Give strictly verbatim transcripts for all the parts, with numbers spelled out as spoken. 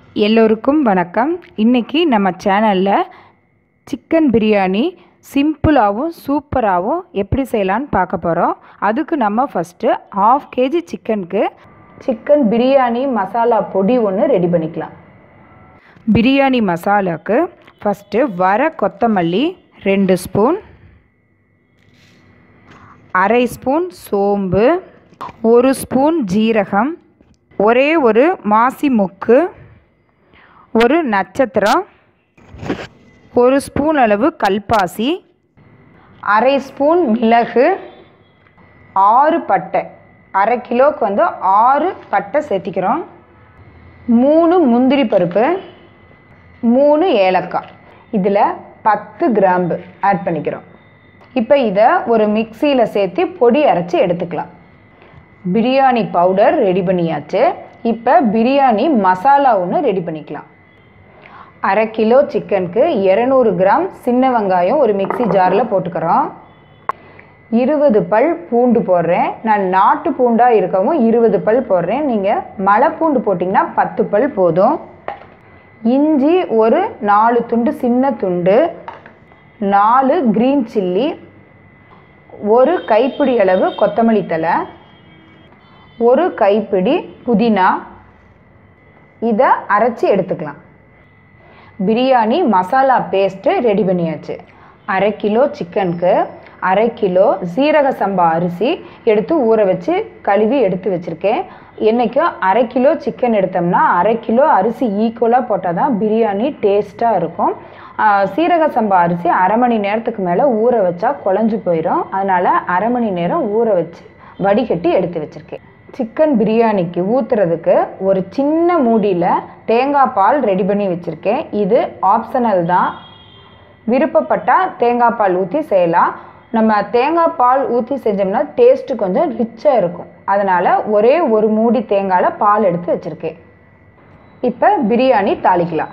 எல்லோருக்கும் வணக்கம். இன்றைக்கி நம்ம சேனலில் சிக்கன் பிரியாணி சிம்பிளாகவும் சூப்பராகவும் எப்படி செய்யலான்னு பார்க்க போகிறோம். அதுக்கு நம்ம ஃபஸ்ட்டு ஹாஃப் கேஜி சிக்கனுக்கு சிக்கன் பிரியாணி மசாலா பொடி ஒன்று ரெடி பண்ணிக்கலாம். பிரியாணி மசாலாவுக்கு ஃபஸ்ட்டு வர கொத்தமல்லி ரெண்டு ஸ்பூன், அரை ஸ்பூன் சோம்பு, ஒரு ஸ்பூன் ஜீரகம், ஒரே ஒரு மாசி முக்கு, ஒரு நட்சத்திரம், ஒரு ஸ்பூன் அளவு கல்பாசி, அரை ஸ்பூன் மிளகு, ஆறு பட்டை, அரை கிலோவுக்கு வந்து ஆறு பட்டை சேர்த்திக்கிறோம், மூணு முந்திரி பருப்பு, மூணு ஏலக்காய், இதில் பத்து கிராம்பு ஆட் பண்ணிக்கிறோம். இப்போ இதை ஒரு மிக்சியில் சேர்த்து பொடி அரைச்சி எடுத்துக்கலாம். பிரியாணி பவுடர் ரெடி பண்ணியாச்சு. இப்போ பிரியாணி மசாலா ஒன்று ரெடி பண்ணிக்கலாம். அரை கிலோ சிக்கனுக்கு இரநூறு கிராம் சின்ன வெங்காயம் ஒரு மிக்சி ஜாரில் போட்டுக்கிறோம். இருபது பல் பூண்டு போடுறேன். நான் நாட்டு பூண்டாக இருக்கவும் இருபது பல் போடுறேன். நீங்கள் மலை பூண்டு போட்டிங்கன்னா பத்து பல் போதும். இஞ்சி ஒரு நாலு துண்டு சின்ன துண்டு, நாலு க்ரீன் சில்லி, ஒரு கைப்பிடி அளவு கொத்தமல்லி தழை, ஒரு கைப்பிடி புதினா. இதை அரைச்சி எடுத்துக்கலாம். பிரியாணி மசாலா பேஸ்ட்டு ரெடி பண்ணியாச்சு. அரை கிலோ சிக்கனுக்கு அரை கிலோ சீரக சம்பா அரிசி எடுத்து ஊற வச்சு கழுவி எடுத்து வச்சுருக்கேன். என்றைக்கும் அரை கிலோ சிக்கன் எடுத்தோம்னா அரை கிலோ அரிசி ஈக்குவலாக போட்டால் தான் பிரியாணி டேஸ்ட்டாக இருக்கும். சீரக சம்பா அரிசி அரை மணி நேரத்துக்கு மேலே ஊற வச்சா குழஞ்சி போயிடும். அதனால் அரை மணி நேரம் ஊற வச்சு வடிகட்டி எடுத்து வச்சுருக்கேன். சிக்கன் பிரியாணிக்கு ஊற்றுறதுக்கு ஒரு சின்ன மூடியில் தேங்காய் பால் ரெடி பண்ணி வச்சுருக்கேன். இது ஆப்ஷனல் தான். விருப்பப்பட்டால் தேங்காய் பால் ஊற்றி செய்யலாம். நம்ம தேங்காய் பால் ஊற்றி செஞ்சோம்னா டேஸ்ட்டு கொஞ்சம் ரிச்சாக இருக்கும். அதனால் ஒரே ஒரு மூடி தேங்காயில் பால் எடுத்து வச்சுருக்கேன். இப்போ பிரியாணி தாளிக்கலாம்.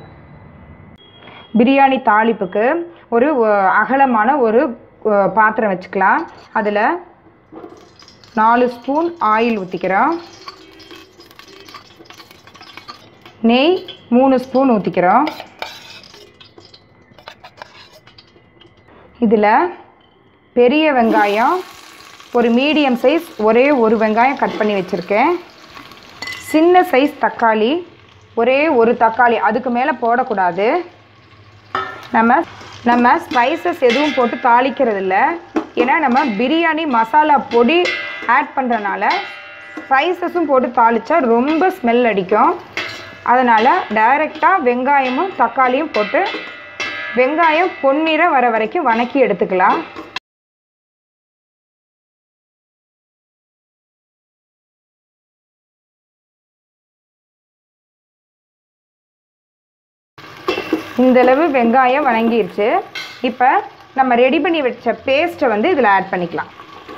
பிரியாணி தாளிப்புக்கு ஒரு அகலமான ஒரு பாத்திரம் வச்சுக்கலாம். அதில் நாலு ஸ்பூன் ஆயில் ஊற்றிக்கிறோம். நெய் மூணு ஸ்பூன் ஊற்றிக்கிறோம். இதில் பெரிய வெங்காயம் ஒரு மீடியம் சைஸ் ஒரே ஒரு வெங்காயம் கட் பண்ணி வச்சுருக்கேன். சின்ன சைஸ் தக்காளி ஒரே ஒரு தக்காளி, அதுக்கு மேலே போடக்கூடாது. நம்ம நம்ம ஸ்பைசஸ் எதுவும் போட்டு தாளிக்கிறது இல்லை. ஏன்னா நம்ம பிரியாணி மசாலா பொடி ஆட் பண்ணுறனால ஸ்பைசஸும் போட்டு தாளித்தா ரொம்ப ஸ்மெல் அடிக்கும். அதனால் டைரெக்டாக வெங்காயமும் தக்காளியும் போட்டு வெங்காயம் பொன்னிறம் வர வரைக்கும் வணக்கி எடுத்துக்கலாம். இந்தளவு வெங்காயம் வணங்கிருச்சு. இப்போ நம்ம ரெடி பண்ணி வச்ச பேஸ்ட்டை வந்து இதில் ஆட் பண்ணிக்கலாம்.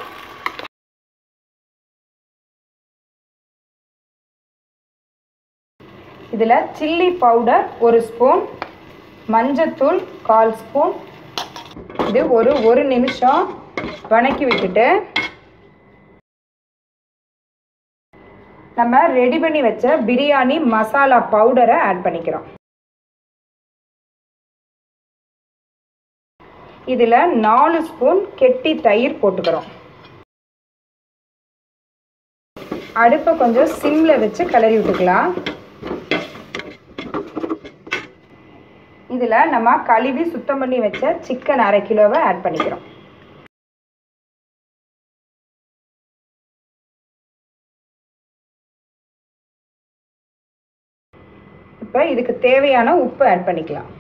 இதில் சில்லி பவுடர் ஒரு ஸ்பூன், மஞ்சத்தூள் கால் ஸ்பூன். இது ஒரு ஒரு நிமிஷம் வணக்கி விட்டுட்டு நம்ம ரெடி பண்ணி வச்ச பிரியாணி மசாலா பவுடரை ஆட் பண்ணிக்கிறோம். இதில் நாலு ஸ்பூன் கெட்டி தயிர் போட்டுக்கிறோம். அடுப்பை கொஞ்சம் சிம்மில் வச்சு கிளறி விட்டுக்கலாம். இதில் நம்ம கழுவி சுத்தம் பண்ணி வச்ச சிக்கன் அரை கிலோவை ஆட் பண்ணிக்கிறோம். இப்போ இதுக்கு தேவையான உப்பு ஆட் பண்ணிக்கலாம்.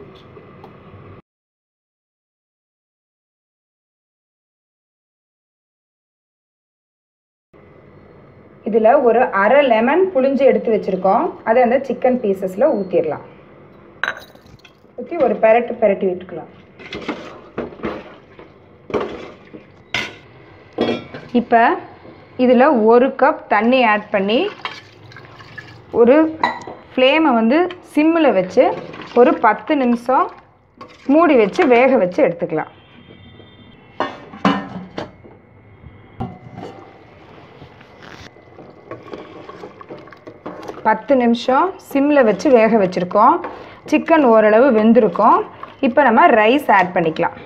இதில் ஒரு அரை லெமன் புளிஞ்சு எடுத்து வச்சுருக்கோம். அதை அந்த சிக்கன் பீசஸில் ஊற்றிடலாம். ஊற்றி ஒரு பெரட்டு பெரட்டி விட்டுக்கலாம். இப்போ இதில் ஒரு கப் தண்ணி ஆட் பண்ணி ஒரு ஃப்ளேமை வந்து சிம்மில் வச்சு ஒரு பத்து நிமிஷம் மூடி வச்சு வேக வச்சு எடுத்துக்கலாம். பத்து நிமிஷம் சிம்மில் வச்சு வேக வச்சுருக்கோம். சிக்கன் ஓரளவு வெந்திருக்கும். இப்போ நம்ம ரைஸ் ஆட் பண்ணிக்கலாம்.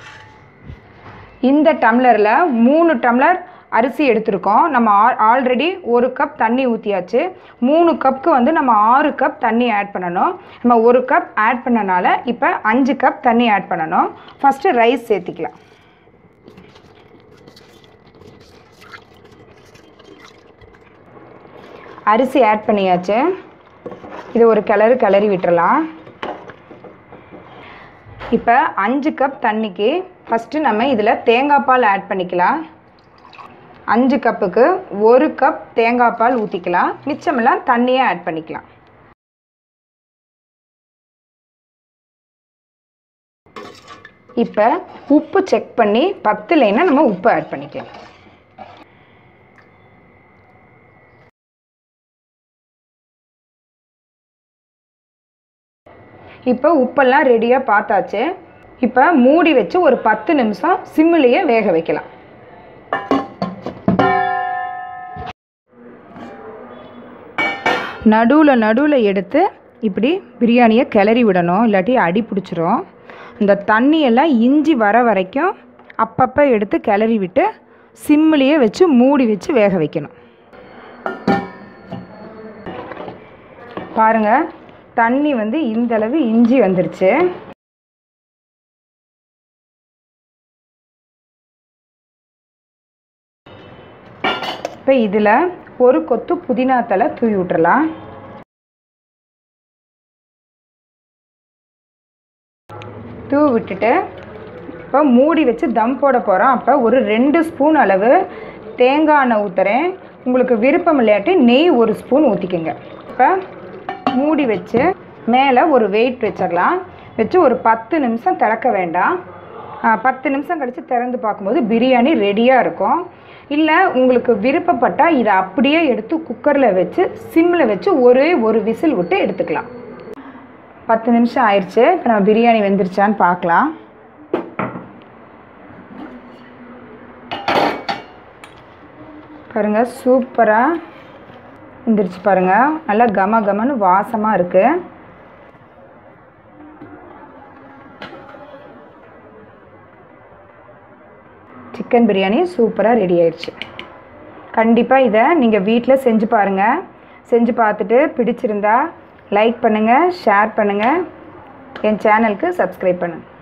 இந்த டம்ளரில் மூணு டம்ளர் அரிசி எடுத்துருக்கோம். நம்ம ஆல்ரெடி ஒரு கப் தண்ணி ஊற்றியாச்சு. மூணு கப்புக்கு வந்து நம்ம ஆறு கப் தண்ணி ஆட் பண்ணணும். நம்ம ஒரு கப் ஆட் பண்ணனால இப்போ அஞ்சு கப் தண்ணி ஆட் பண்ணணும். ஃபஸ்ட்டு ரைஸ் சேர்த்திக்கலாம். அரிசி ஆட் பண்ணியாச்சு. இது ஒரு கிளறு கிளறி விட்டுறலாம். இப்போ அஞ்சு கப் தண்ணிக்கு ஃபஸ்ட்டு நம்ம இதில் தேங்காய் பால் ஆட் பண்ணிக்கலாம். அஞ்சு கப்புக்கு ஒரு கப் தேங்காய் பால் ஊற்றிக்கலாம். மிச்சமெல்லாம் தண்ணியை ஆட் பண்ணிக்கலாம். இப்போ உப்பு செக் பண்ணி பத்துலைன்னா நம்ம உப்பு ஆட் பண்ணிக்கலாம். இப்போ உப்பெல்லாம் ரெடியாக பார்த்தாச்சு. இப்போ மூடி வச்சு ஒரு பத்து நிமிஷம் சிம்மிலேயே வேக வைக்கலாம். நடுவில் நடுவில் எடுத்து இப்படி பிரியாணியை கிளறி விடணும், இல்லாட்டி அடி பிடிச்சிரும். இந்த தண்ணியெல்லாம் இஞ்சி வர வரைக்கும் அப்பப்போ எடுத்து கிளறி விட்டு சிம்மிலேயே வச்சு மூடி வச்சு வேக வைக்கணும். பாருங்கள், தண்ணி வந்து இந்தளவு இஞ்சி வந்துருச்சு. இப்போ இதில் ஒரு கொத்து புதினா தலை தூவி விட்டுறலாம். தூவி விட்டுட்டு இப்போ மூடி வச்சு தம் போட போகிறோம். அப்போ ஒரு ரெண்டு ஸ்பூன் அளவு தேங்காய் எண்ணெய் ஊற்றுறேன். உங்களுக்கு விருப்பம் இல்லாட்டி நெய் ஒரு ஸ்பூன் ஊற்றிக்கோங்க. இப்போ மூடி வச்சு மேலே ஒரு வெயிட் வச்சிடலாம். வச்சு ஒரு பத்து நிமிஷம் திறக்க வேண்டாம். பத்து நிமிஷம் கழித்து திறந்து பார்க்கும்போது பிரியாணி ரெடியாக இருக்கும். இல்லை உங்களுக்கு விருப்பப்பட்டால் இதை அப்படியே எடுத்து குக்கரில் வச்சு சிம்மில் வச்சு ஒரே ஒரு விசில் விட்டு எடுத்துக்கலாம். பத்து நிமிஷம் ஆயிடுச்சு. இப்போ நம்ம பிரியாணி வெந்துருச்சான்னு பார்க்கலாம். பாருங்கள், சூப்பராக வெந்துருச்சு. பாருங்கள், நல்லா கம கமன்னு வாசமாக இருக்குது. சிக்கன் பிரியாணி சூப்பராக ரெடி ஆயிடுச்சு. கண்டிப்பாக இதை நீங்கள் வீட்டில் செஞ்சு பாருங்கள். செஞ்சு பார்த்துட்டு பிடிச்சிருந்தா லைக் பண்ணுங்கள், ஷேர் பண்ணுங்கள், என் சேனலுக்கு சப்ஸ்கிரைப் பண்ணுங்கள்.